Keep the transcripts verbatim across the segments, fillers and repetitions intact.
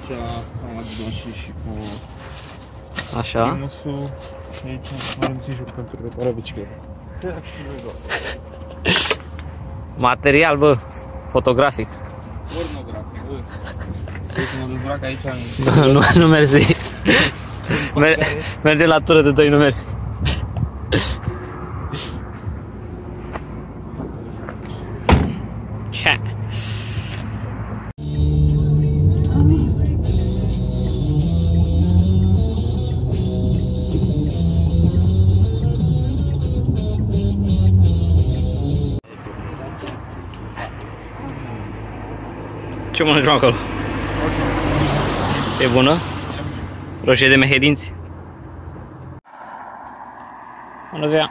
aici am adus și și cu așa. primusul și aici avem țijul pentru repararea bicicleta. Material, bă, fotografic. Pornografic, bă. Deci mă dezbrac aici Nu, în... nu, nu mersi. Merge la tură de doi, nu mersi. Ce? Ce mănânci acolo? E bună? Roșie de Mehedinti. Bună ziua!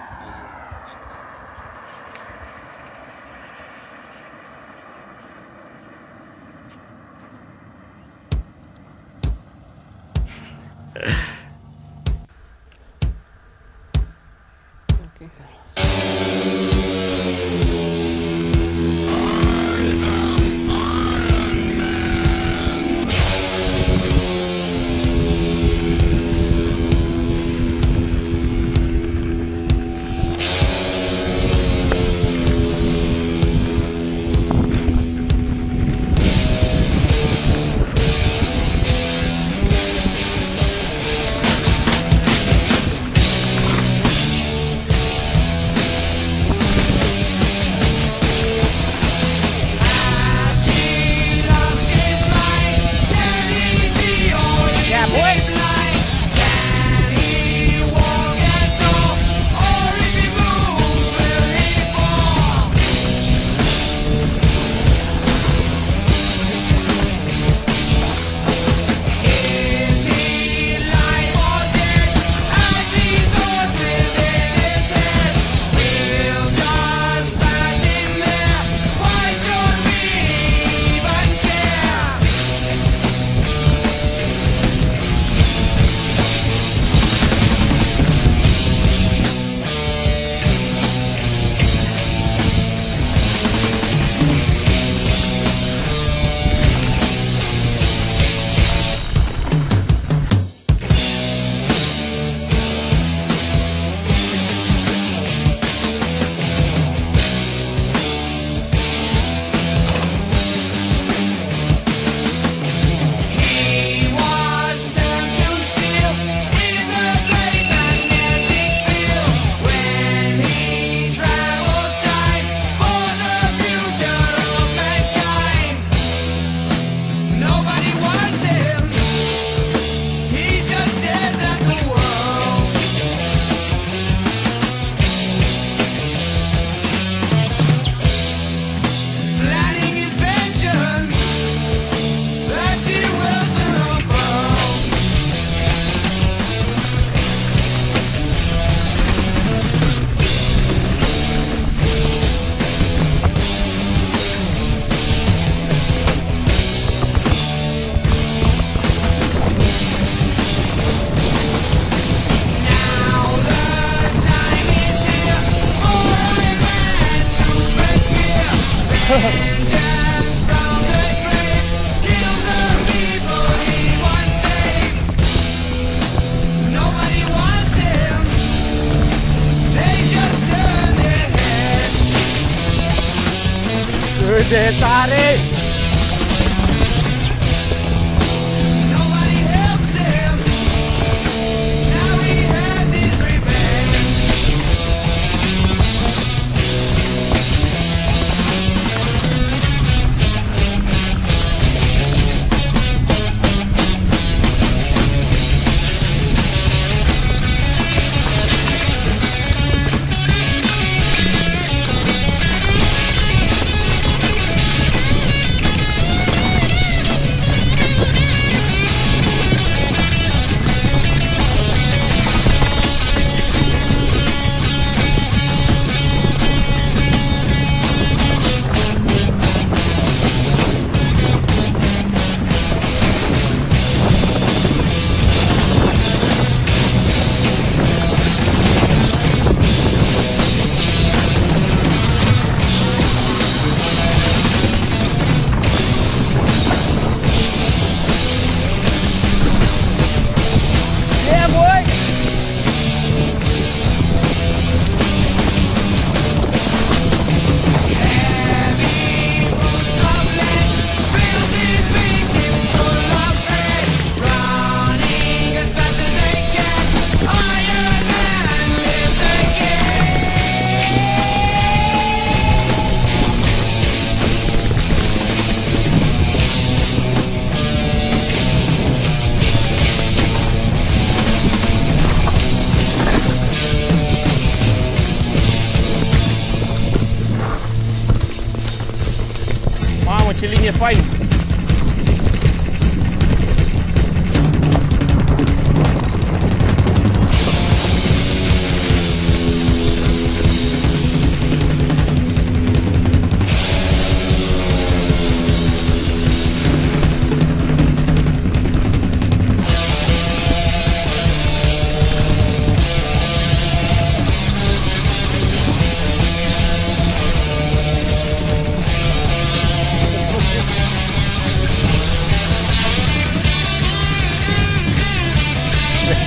De tare!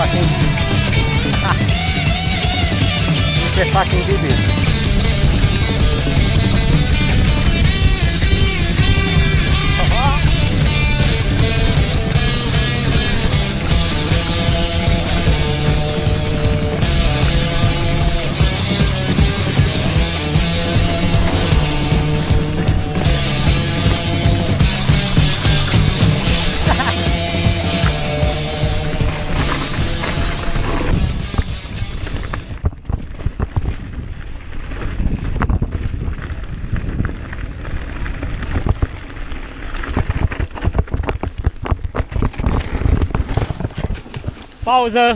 fucking... Ce fucking debil. Pauză!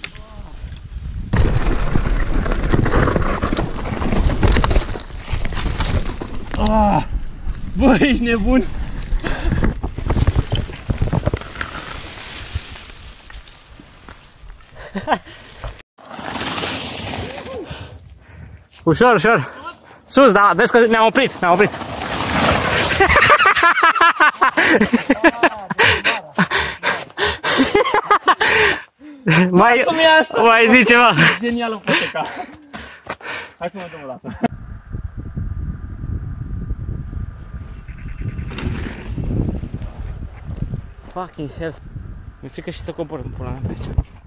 Ah, bă, ești nebun! Ușor, ușor! Sus, da, vezi că ne-am oprit, ne-am oprit! Mai, mai zi ceva! Genial o fotoca! Hai să mă dăm o dată! Fucking hell! Mi-e frică și să cobor în pula mea pe aici.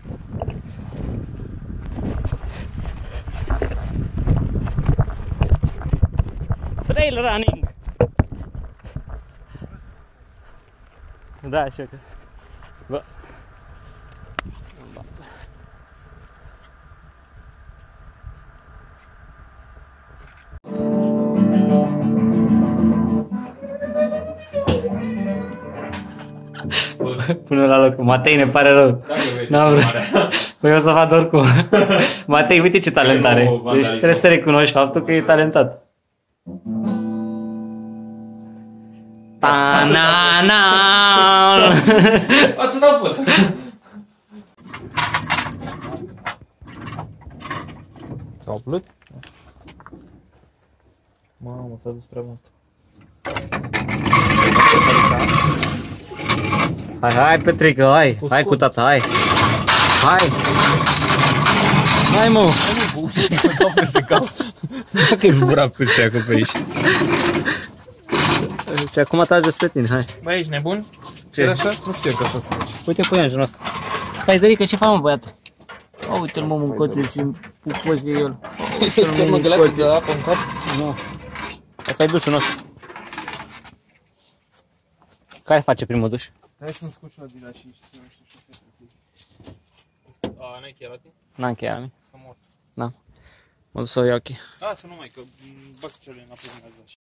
Trail running! Da, și eu că... Bă! Până la loc. Matei, ne pare rău. N-am vrut. Păi o să fac oricum. Matei, uite ce talent are. Deci trebuie să recunoști faptul că e talentat. Ta-na-na! Ați dat până! S-a umplut? Mamă, s-a dus prea mult. Hai, hai, Petrică, hai! Hai cu tata, hai! Hai! Hai, mă! Dacă-i zbura peste acoperiș. Și acum trage spre tine, hai! Băi, ești nebun? Ce? E așa? Nu știu că așa să faci. Uite, pune în genul ăsta. Spaiderică, ce faci, mă, băiatul? O, uite-l, mă, mâncote și pupozie el. Uite-l, mă, găleacă de apă în cap. Nu. Asta e dușul nostru. Care face primul duș? Hai să-mi scuci la din și să nu știu ce să fac. A, n-ai cheia la tine? N-am cheia, mi. Să mor. N-am. Mă duc să o iau cheia. A, să nu mai, că bag cele înapoi din